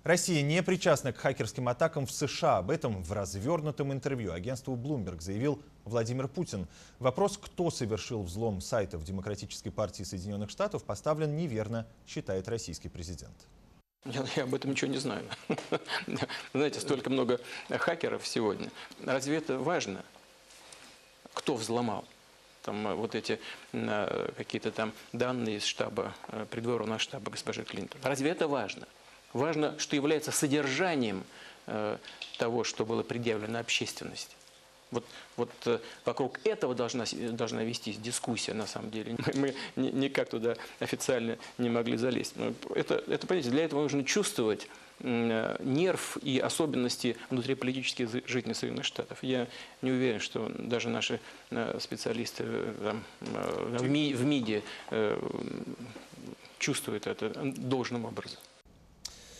Россия не причастна к хакерским атакам в США. Об этом в развернутом интервью агентству Bloomberg заявил Владимир Путин. Вопрос, кто совершил взлом сайтов Демократической партии Соединенных Штатов, поставлен неверно, считает российский президент. Я об этом ничего не знаю. Знаете, столько много хакеров сегодня. Разве это важно? Кто взломал? Там вот эти какие-то там данные из штаба, придворного штаба госпожи Клинтон. Разве это важно? Важно, что является содержанием того, что было предъявлено общественности. Вот вокруг этого должна вестись дискуссия, на самом деле. Мы никак туда официально не могли залезть. Это понятие, для этого нужно чувствовать нерв и особенности внутриполитической жизни Соединенных Штатов. Я не уверен, что даже наши специалисты в МИДе чувствуют это должным образом.